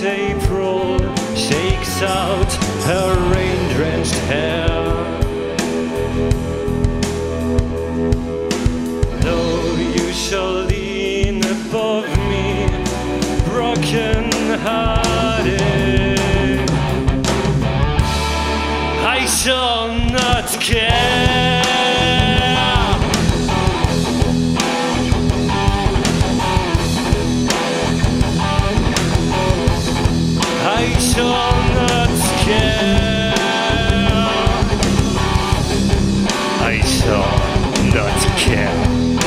April shakes out her rain-drenched hair. Though you shall lean above me, broken-hearted, I shall not care. I shall not care. I shall not care.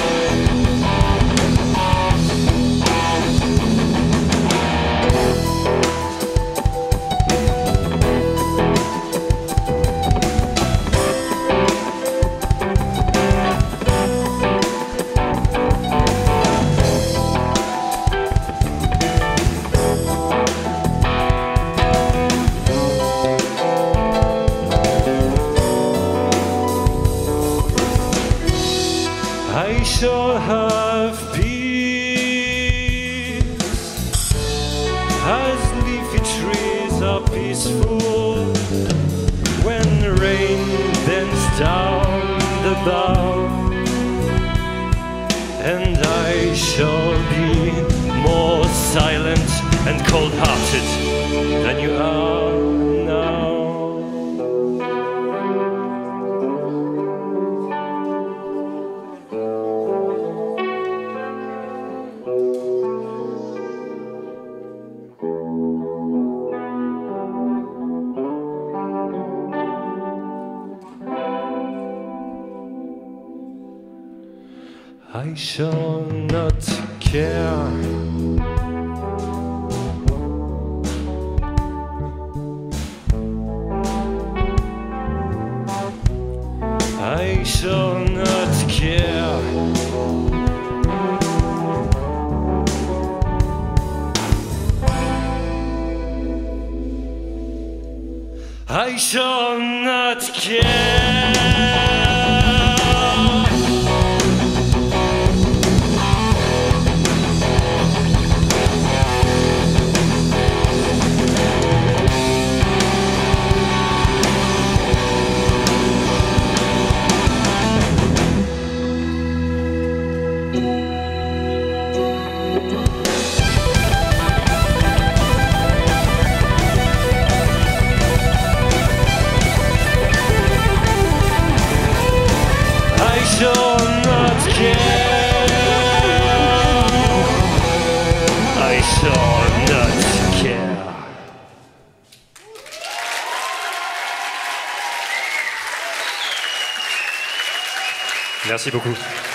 I shall have peace, as leafy trees are peaceful when rain bends down the bough, and I shall be more silent and cold-hearted than you are now. I shall not care. I shall not care. I shall not care. I shall not care. I shall not care. Merci beaucoup.